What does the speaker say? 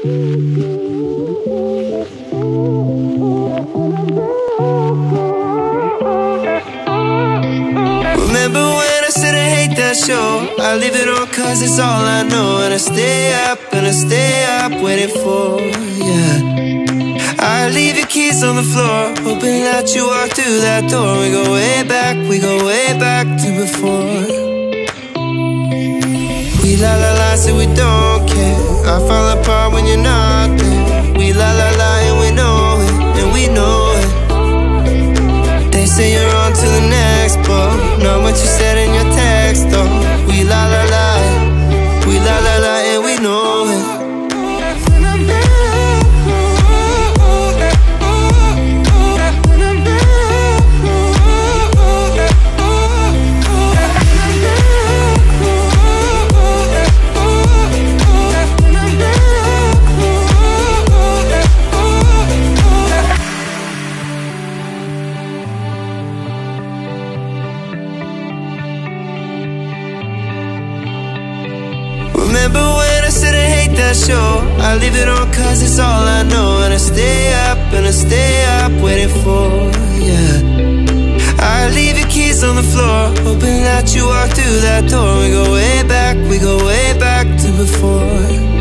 Remember when I said I hate that show? I leave it on cause it's all I know. And I stay up waiting for you. I leave your keys on the floor, hoping that you walk through that door. We go way back to before. We la la la, say we don't care. I fall apart when you're not there. We la la la and we know it, and we know it. They say you're on to the next, but not what you said in your text, though. We la la la, and we know it. Remember when I said I hate that show? I leave it on cause it's all I know. And I stay up waiting for you. I leave your keys on the floor, hoping that you walk through that door. We go way back to before.